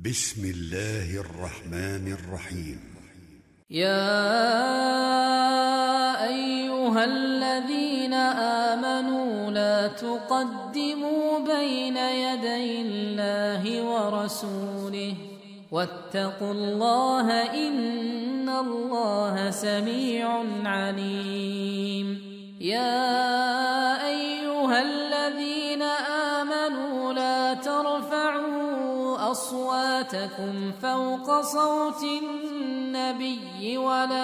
بسم الله الرحمن الرحيم. يا أيها الذين آمنوا لا تقدموا بين يدي الله ورسوله واتقوا الله إن الله سميع عليم. يا أيها الذين آمنوا لا ترفعوا أصواتكم فوق صوت النبي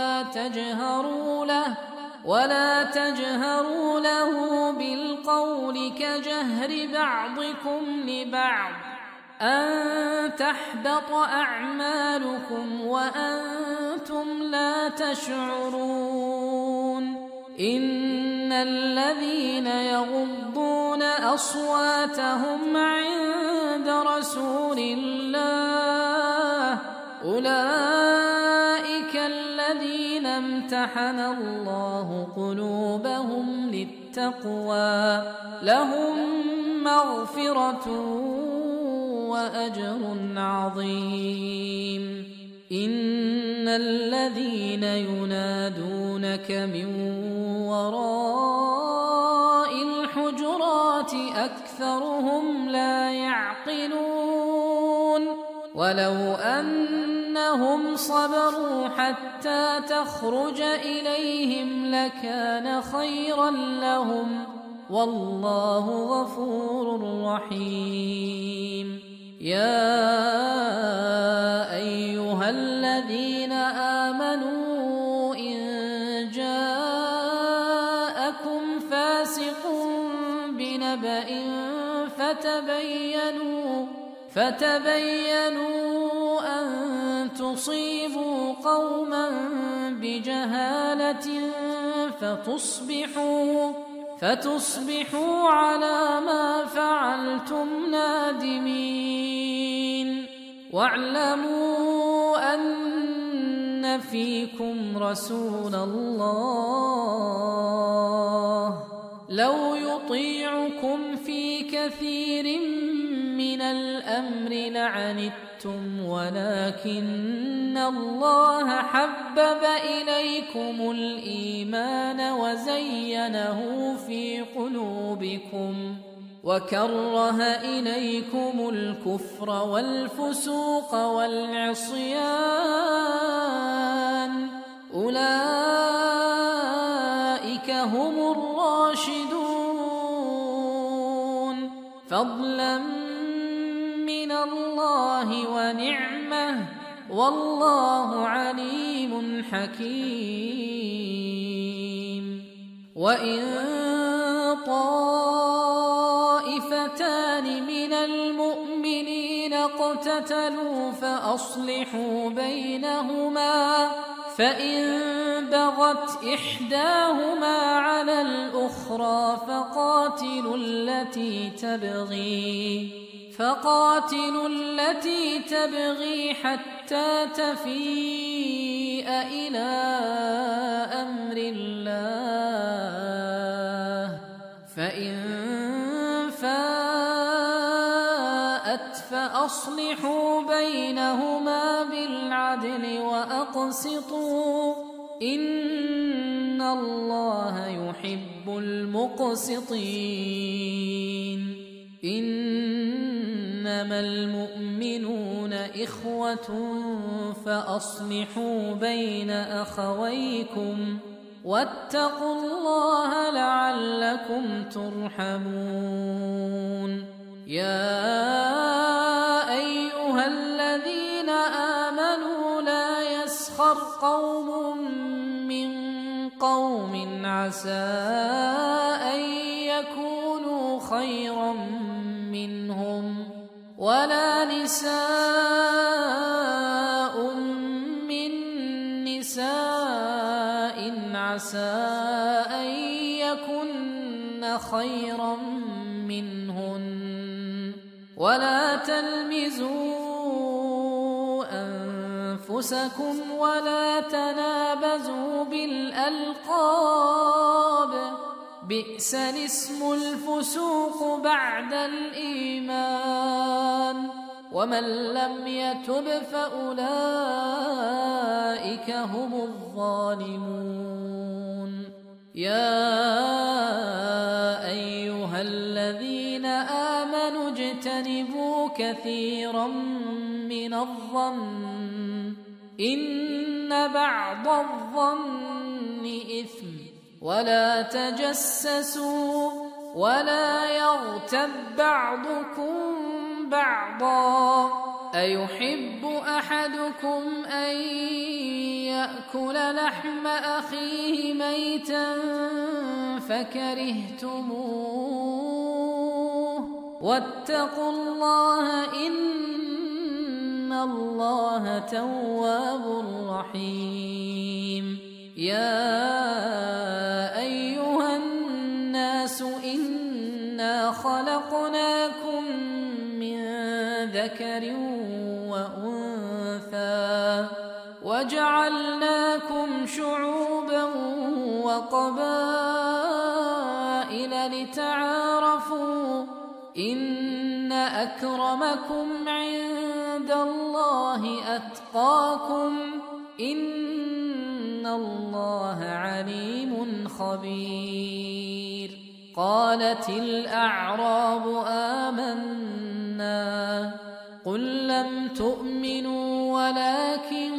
ولا تجهروا له بالقول كجهر بعضكم لبعض أن تحبط أعمالكم وأنتم لا تشعرون. إن الذين يغضون أصواتهم عند رسول الله أولئك الذين امتحن الله قلوبهم للتقوى لهم مغفرة وأجر عظيم. إن الذين ينادونك من وراء الحجرات أكثرهم لا يعقلون. ولو أنهم صبروا حتى تخرج إليهم لكان خيرا لهم والله غفور رحيم. يا أيها الذين آمنوا إن جاءكم فاسق بنبأ فتبينوا أن تصيبوا قوما بجهالة فتصبحوا على ما فعلتم نادمين. واعلموا أن فيكم رسول الله لو يطيعكم في كثير من الأمر لعنتم ولكن الله حبب إليكم الإيمان وزينه في قلوبكم وكره إليكم الكفر والفسوق والعصيان أولئك هم الراشدون فضلا من الله ونعمه والله عليم حكيم. وإن طائفتان من المؤمنين اقتتلوا فأصلحوا بينهما فإن بغت إحداهما على الأخرى فقاتلوا التي تبغي حتى تفيء إلى أمر الله فإن فاءت فأصلحوا بينهما بالعدل وأقسطوا إن الله يحب المقسطين. إنما المؤمنون إخوة فأصلحوا بين أخويكم واتقوا الله لعلكم ترحمون. يا أيها الذين آمنوا لا يسخر قوم من قوم عسى أن يكونوا خيرا منهم ولا نساء من نساء عسى أن يكن خيرا منهن ولا تلمزوا أنفسكم ولا تنابزوا بالألقاب بئس الاسم الفسوق بعد الإيمان ومن لم يتب فأولئك هم الظالمون. يا أيها الذين آمنوا اجتنبوا كثيرا من الظن إن بعض الظن إثم، ولا تجسسوا ولا يغتب بعضكم بعضا، أيحب أحدكم أن يأكل لحم أخيه ميتا فكرهتموه، واتقوا الله إن الله تواب رحيم. يا أيها الناس إنا خلقناكم من ذكر وأنثى وجعلناكم شعوبا وقبائل لتعارفوا إن أكرمكم عند الله أتقاكم إن الله عليم خبير. قالت الأعراب آمنا قل لم تؤمنوا ولكن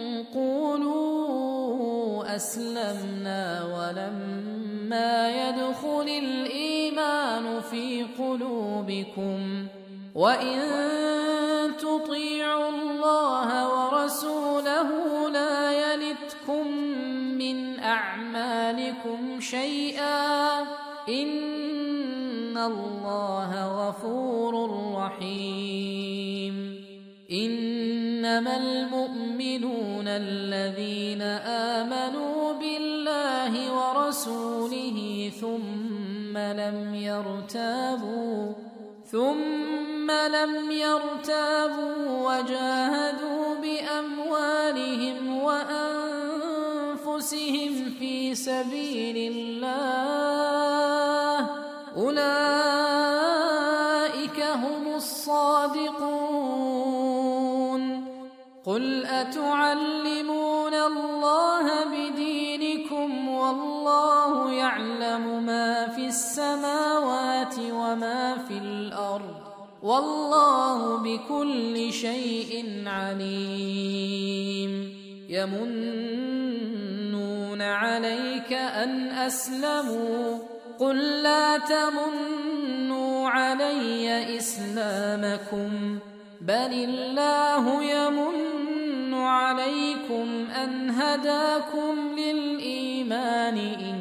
قولوا أسلمنا ولما يدخل الإيمان في قلوبكم وإن تطيعوا الله ورسوله لا يلتكم من أعمالكم شيئا إن الله غفور رحيم. إنما المؤمنون الذين آمنوا بالله ورسوله ثم لم يرتابوا وجاهدوا بأموالهم وأنفسهم في سبيل الله أولئك هم الصادقون. قل أتعلمون الله بدينكم والله يعلم ما في السماوات وما في الأرض والله بكل شيء عليم. يمنون عليك أن أسلموا قل لا تمنوا علي إسلامكم بل الله يمن عليكم أن هداكم للإيمان إن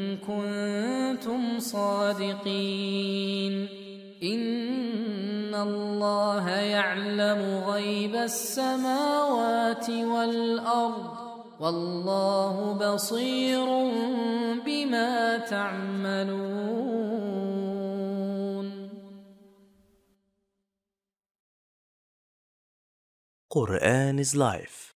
كنتم صادقين. إن الله يعلم غيب السماوات والأرض والله بصير بما تعملون. Quran is life.